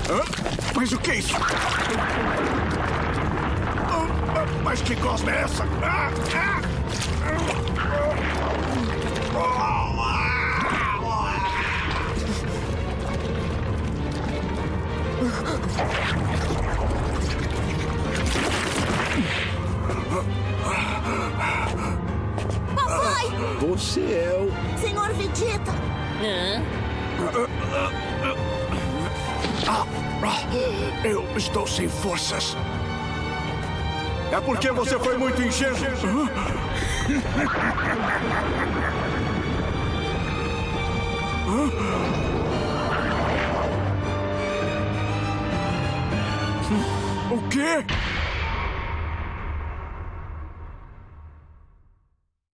Mas o que é isso? Mas que gosma é essa? Papai! Você é o... Senhor Vegeta! Eu estou sem forças. É porque você foi muito ingênuo. O quê?